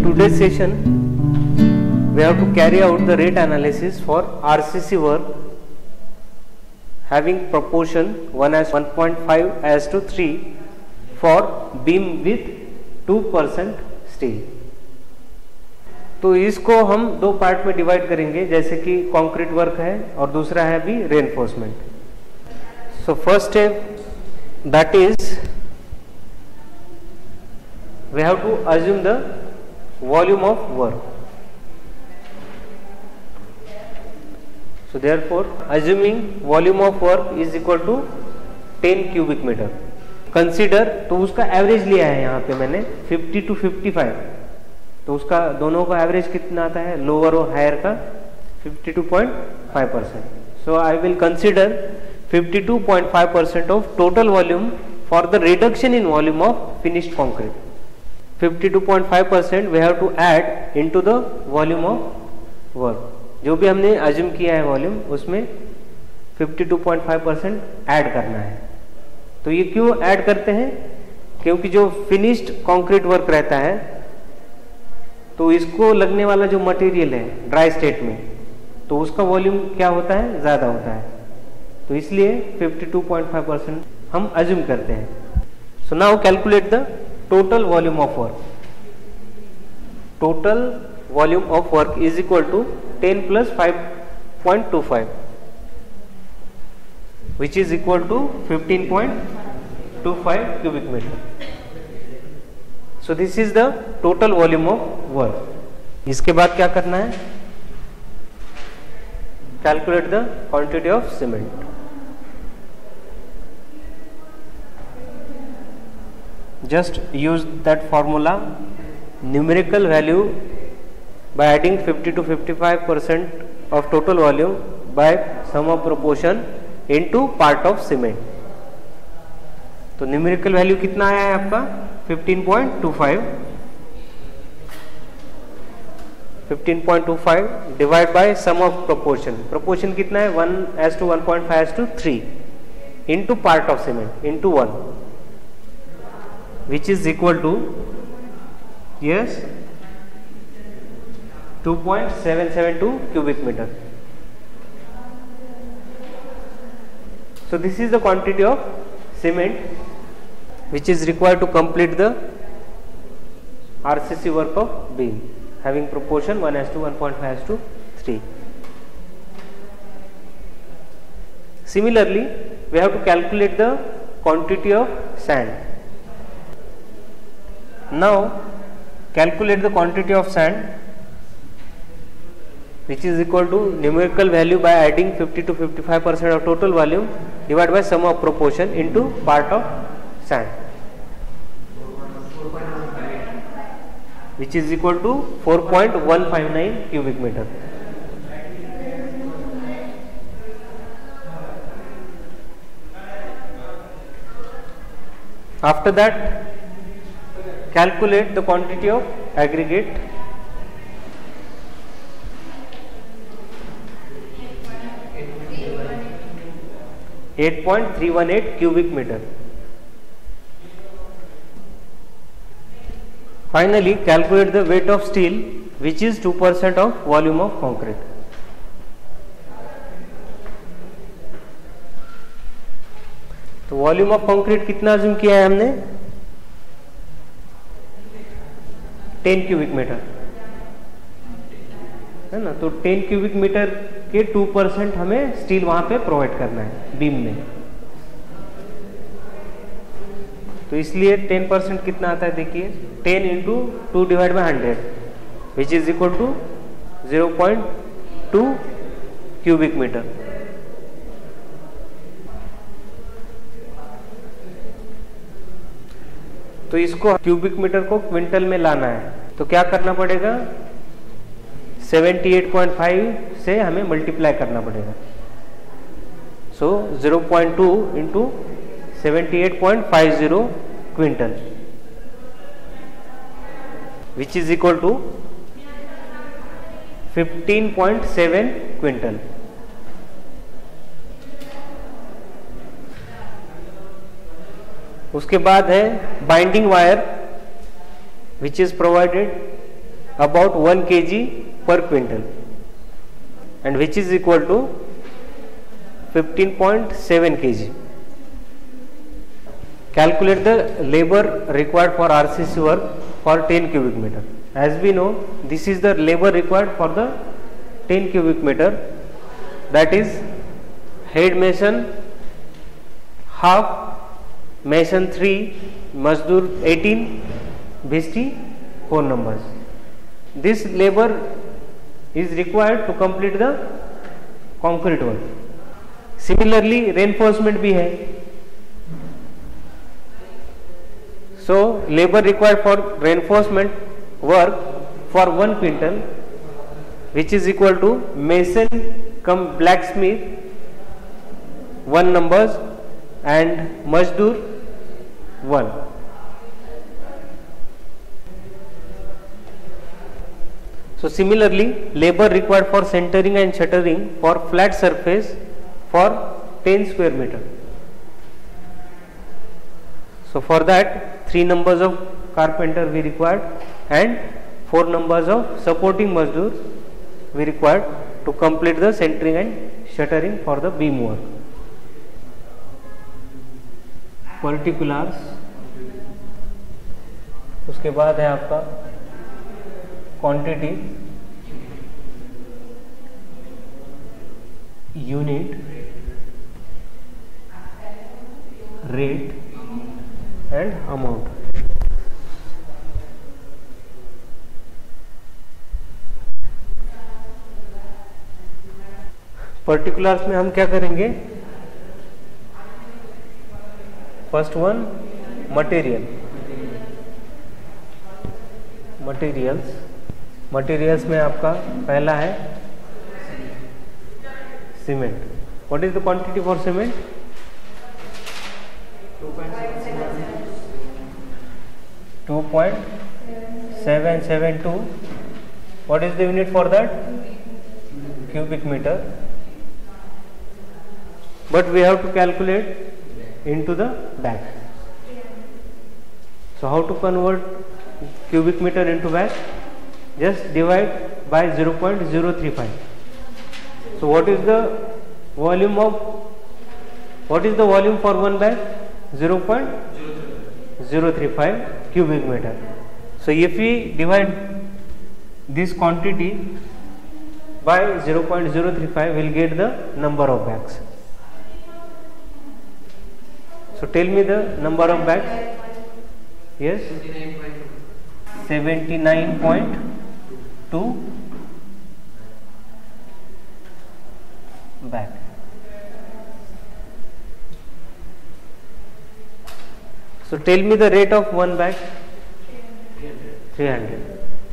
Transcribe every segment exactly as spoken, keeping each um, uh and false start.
today's session we have to carry out the rate analysis for R C C work having proportion one as one point five as to three for beam with two percent steel. तो इसको हम दो part में divide करेंगे, जैसे कि concrete work है और दूसरा है भी reinforcement. So first step that is we have to assume the volume of work. So therefore assuming volume of work is equal to ten cubic meter. Consider, तो उसका एवरेज लिया है यहाँ पे मैंने फिफ्टी टू फिफ्टी फाइव, तो उसका दोनों का एवरेज कितना आता है, लोअर और हायर का fifty two point five percent. So I will consider fifty two point five percent of total volume for the reduction in volume of finished concrete. Fifty two point five percent we have to add into the volume of work. जो भी हमने assume किया है volume, उसमें fifty two point five percent add करना है. तो ये क्यों ऐड करते हैं, क्योंकि जो फिनिश्ड कंक्रीट वर्क रहता है तो इसको लगने वाला जो मटेरियल है ड्राई स्टेट में, तो उसका वॉल्यूम क्या होता है, ज्यादा होता है. तो इसलिए fifty two point five percent हम अज्यूम करते हैं. So now calculate the total volume of work. Total volume of work is equal to ten plus five point two five, which is equal to fifteen point two five cubic meter. So this is the total volume of work. इसके बाद क्या करना है, calculate the quantity of cement. Just use that formula, numerical value by adding fifty to fifty-five percent of total volume by sum of proportion into part of cement. तो numerical value कितना आया है आपका, fifteen point two five. Fifteen point two five divide by sum of proportion. Proportion कितना है, one as two one point five as two three into part of cement into one, which is equal to, yes, two point seven seven two cubic meter. So this is the quantity of cement which is required to complete the R C C work of beam having proportion one as to one point five as to three. Similarly, we have to calculate the quantity of sand. Now calculate the quantity of sand, which is equal to numerical value by adding fifty to fifty-five percent of total volume divided by sum of proportion into part of sand, which is equal to four point one five nine cubic meter. After that, calculate the quantity of aggregate. eight point three one eight cubic meter. Finally, calculate the weight of steel, which is two percent of volume of concrete. तो volume of concrete कितना assume किया है हमने, ten cubic metre है ना. तो ten cubic metre के two percent हमें स्टील वहां पे प्रोवाइड करना है बीम में. तो इसलिए टेन परसेंट कितना आता है, देखिए ten into two divide by hundred, which is equal to zero point two cubic metre. तो इसको क्यूबिक मीटर को क्विंटल में लाना है, तो क्या करना पड़ेगा, सेवेंटी एट पॉइंट फाइव से हमें मल्टीप्लाई करना पड़ेगा. So zero point two into seventy eight point five zero quintal, which is equal to fifteen point seven quintal. उसके बाद है binding wire, which is provided about one kilogram per quintal, and which is equal to fifteen point seven kilograms. Calculate the labor required for R C C work for ten cubic meter. As we know, this is the labor required for the ten cubic meter, that is head mason half, mason three, mazdoor eighteen, bhisti four numbers. This labor is required to complete the concrete work. Similarly reinforcement भी है. So labor required for reinforcement work for one quintal, which is equal to mason come blacksmith one numbers and mazdoor one. So similarly labor required for centering and shuttering for flat surface for ten square meter. So for that three numbers of carpenter we required and four numbers of supporting mazdoor we required to complete the centering and shuttering for the beam work. Particulars, उसके बाद है आपका quantity, unit, rate and amount. Particulars में हम क्या करेंगे? First one material. Materials materials में आपका पहला है cement. What is the quantity for cement? Two point seven seven two. What is the unit for that? cubic meter, but we have to calculate into the bag. So how to convert cubic meter into bag? Just divide by zero point zero three five. So what is the volume of what is the volume for one bag? zero point zero three five cubic meter. So if we divide this quantity by zero point zero three five, we will get the number of bags. So tell me the number of bags. Yes, seventy-nine point two bag. So tell me the rate of one bag. three hundred.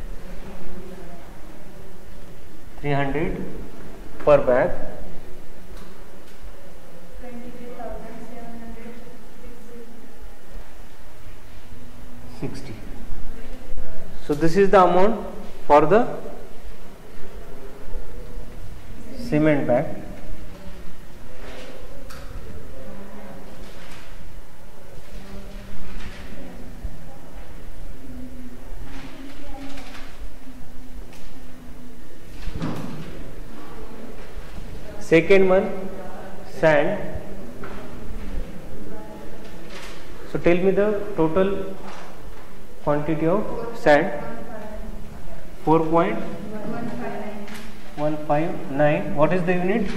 three hundred per bag. sixty. So this is the amount for the cement bag. Second one, sand. So tell me the total quantity of sand. four point one five nine. What is the unit?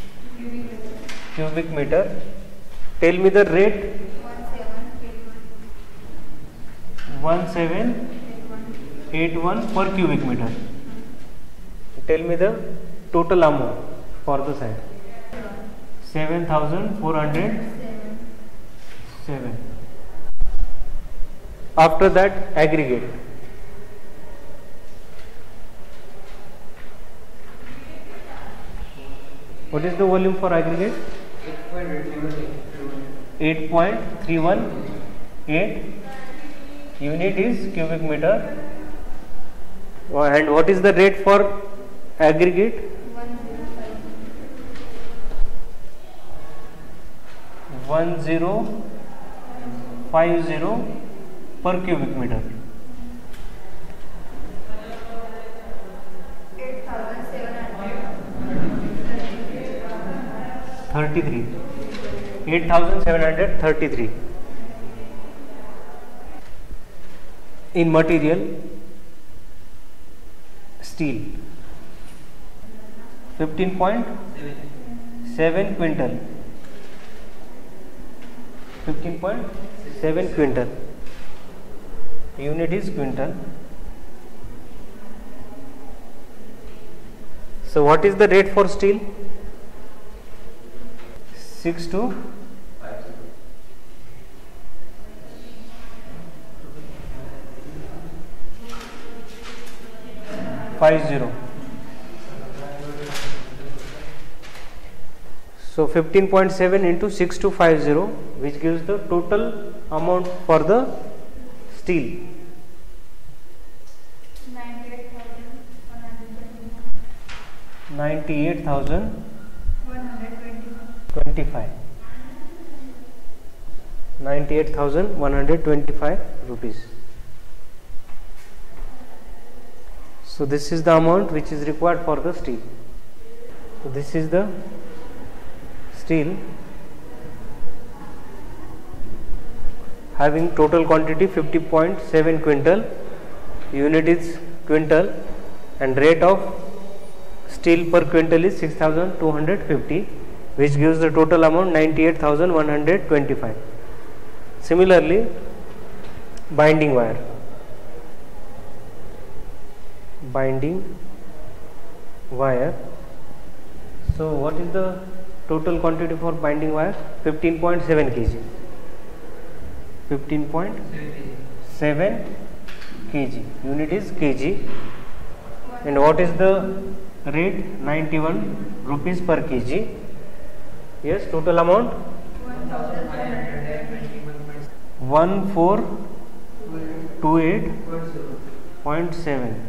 Cubic meter. Tell me the rate. one seven eight one per cubic meter. Tell me the total amount for the sand. seven thousand four hundred seven. After that, aggregate. What is the volume for aggregate? eight point three one eight. Unit is cubic meter. And what is the rate for aggregate? one zero five zero per cubic meter. thirty-three. eight thousand seven hundred thirty-three. In material, steel, fifteen point seven quintal. fifteen point seven quintal. Unit is quintal. So what is the rate for steel? six to five zero. So fifteen point seven into six two five zero, which gives the total amount for the steel. ninety-eight thousand twenty-five. ninety-eight thousand one hundred twenty-five rupees. So this is the amount which is required for the steel. So this is the steel having total quantity fifty point seven quintal, unit is quintal, and rate of steel per quintal is six thousand two hundred fifty, which gives the total amount ninety-eight thousand one hundred twenty-five. Similarly, binding wire. Binding wire. So what is the total quantity for binding wire? fifteen point seven kilograms. fifteen point seven kilograms. Unit is kg. And what is the rate? ninety-one rupees per kg. Yes, total amount one four two eight point seven.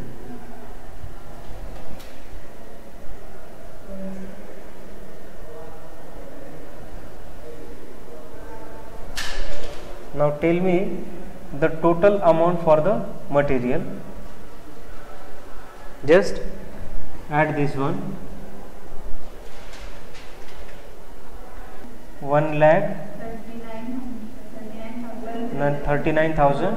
Now tell me the total amount for the material. Just add this one. One lakh thirty-nine thousand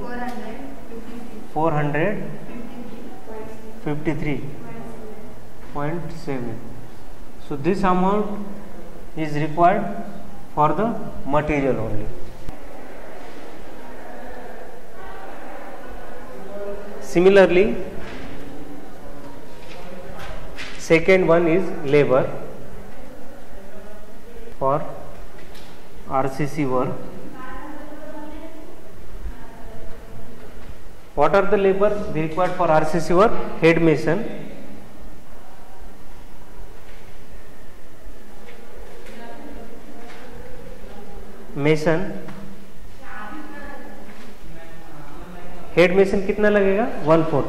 four hundred fifty-three point seven. So this amount is required for the material only. Similarly, second one is labor for R C C work. What are the labor required for R C C work? Head mason, mason, head mason कितना लगेगा? One fourth,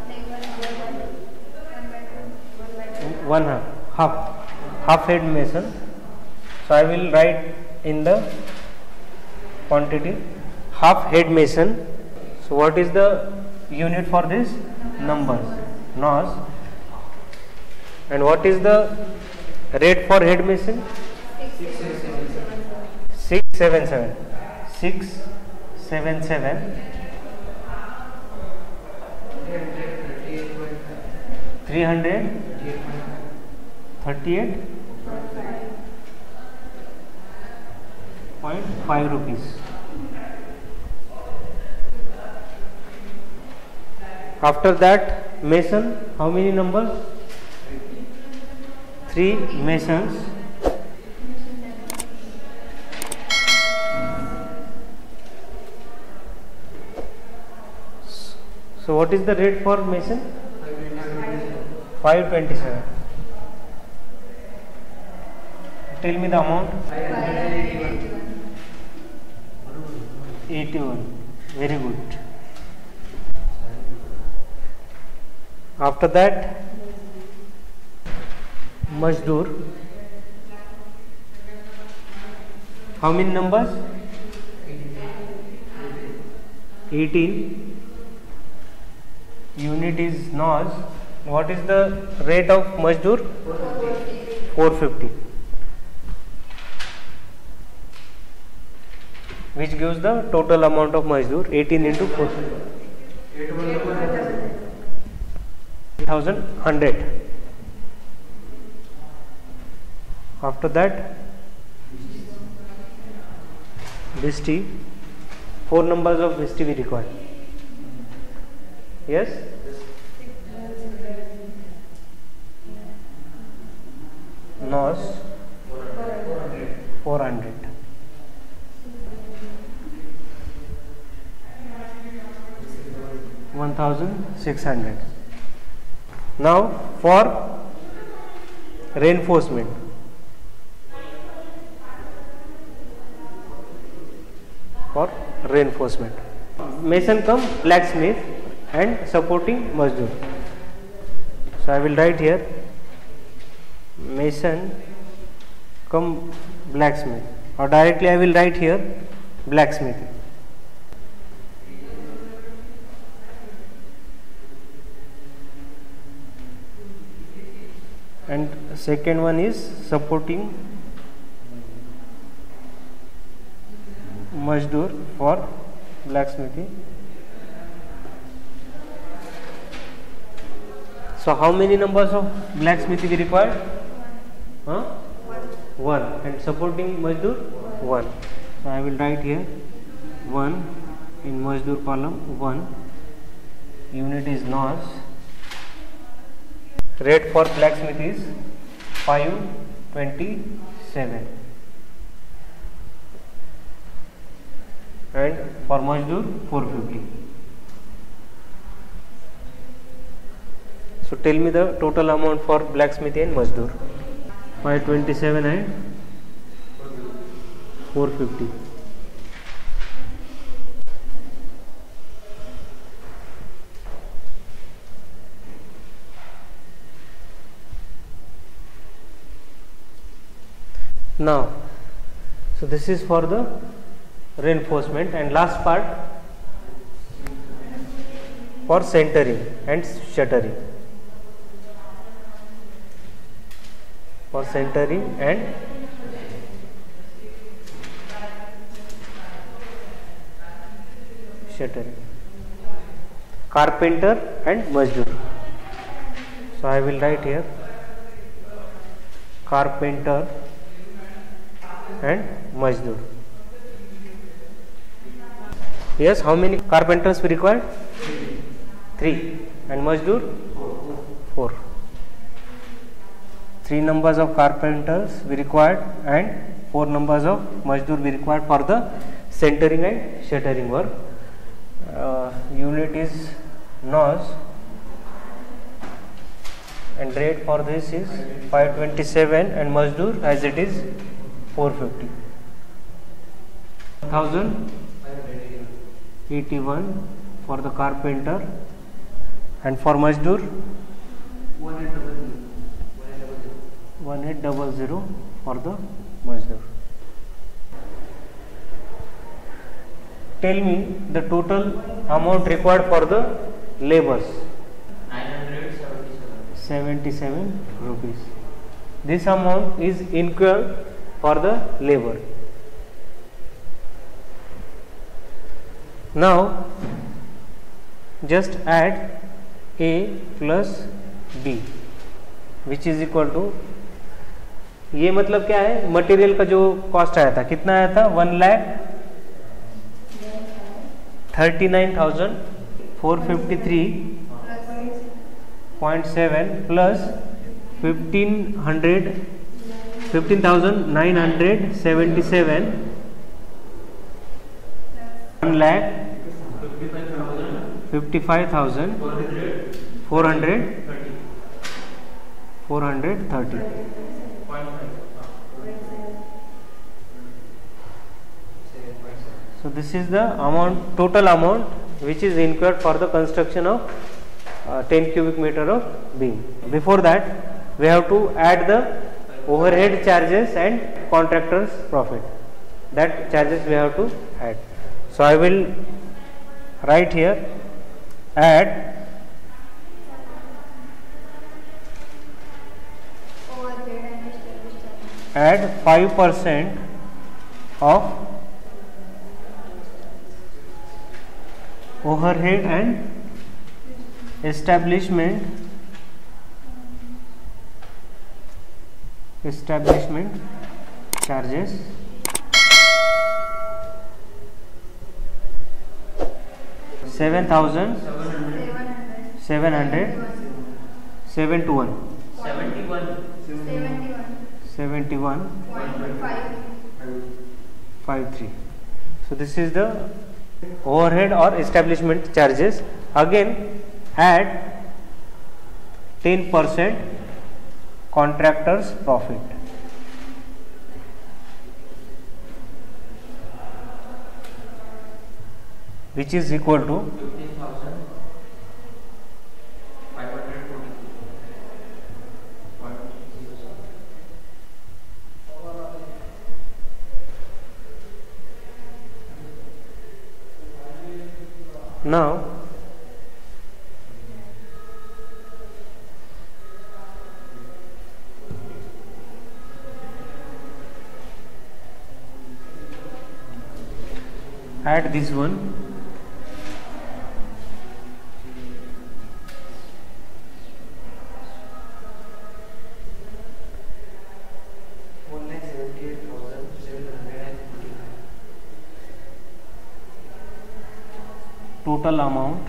one half, half head mason. So I will write in the quantity half head mason. So what is the unit for this? Numbers, N O S. And what is the rate for head mason? six seven seven. six seven seven. three hundred thirty-eight point five rupees. After that, mason, how many numbers? Three masons. So what is the rate for mason? five twenty-seven. Tell me the amount. eighty-one. Very good. After that, Mazdoor. How many numbers? eighteen. Unit is N O S. What is the rate of Mazdoor? four fifty. which gives the total amount of Mazdoor eighteen into four. eight thousand one hundred. After that, Bhisti, four numbers of Bhisti we require. Yes? Nos four hundred. one thousand six hundred. Now for reinforcement, for reinforcement, mason come blacksmith and supporting Mazdoor. So I will write here mason come blacksmith, or directly I will write here blacksmith. And second one is supporting Mazdoor for blacksmithing. So how many numbers of blacksmithing we require? Huh? One. And supporting Mazdoor? One. So I will write here one in Mazdoor column one. Unit is Nos. Rate for blacksmith is five twenty-seven. And for Mazdoor four fifty. So tell me the total amount for blacksmith and Mazdoor. five twenty-seven and four fifty. Now, so this is for the reinforcement, and last part for centering and shuttering. For centering and shuttering. Carpenter and Mazdoor. So I will write here carpenter and Mazdoor. Yes, how many carpenters we require? Three. And Mazdoor? Four. Three numbers of carpenters we required and four numbers of Mazdoor we required for the centering and shuttering work. Uh, unit is Nos, and rate for this is five twenty-seven, and Mazdoor as it is four fifty. one thousand eighty-one for the carpenter, and for Mazdoor one eight double zero for the Mazdoor. Tell me the total amount required for the labors. nine hundred seventy-seven rupees. This amount is incurred for the labor. Now just add A plus B which is equal to, ये मतलब क्या है, material का जो cost आया था कितना आया था, one lakh thirty nine thousand four fifty three point seven plus fifteen hundred fifteen thousand nine hundred seventy seven, one lakh fifty five thousand four hundred four hundred thirty. So this is the amount, total amount which is incurred for the construction of uh, ten cubic meter of beam. Before that we have to add the overhead charges and contractor's profit. That charges we have to add. So I will write here add add five percent of overhead and establishment establishment charges seven thousand seven hundred seven to one seventy-one. seventy-one five three. So this is the overhead or establishment charges. Again add ten percent contractor's profit, which is equal to fifteen thousand five hundred forty-two point zero seven. now add this one. One lakh seventy-eight thousand seven hundred and forty-five. Total amount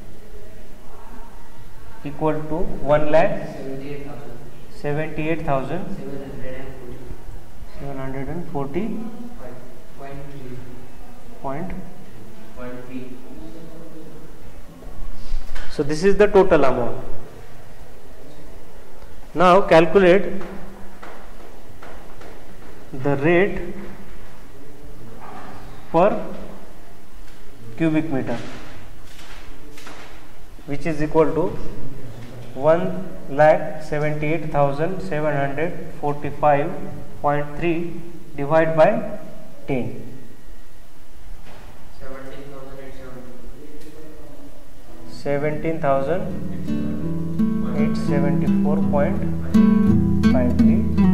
equal to one lakh Seventy-eight thousand seventy-eight thousand seven hundred and forty. seven hundred and forty Five point three. point. Point three. So this is the total amount. Now calculate the rate per cubic meter, which is equal to one lakh seventy-eight thousand seven hundred forty-five point three divided by ten. Seventeen thousand eight seventy. seventeen thousand eight hundred seventy-four point five three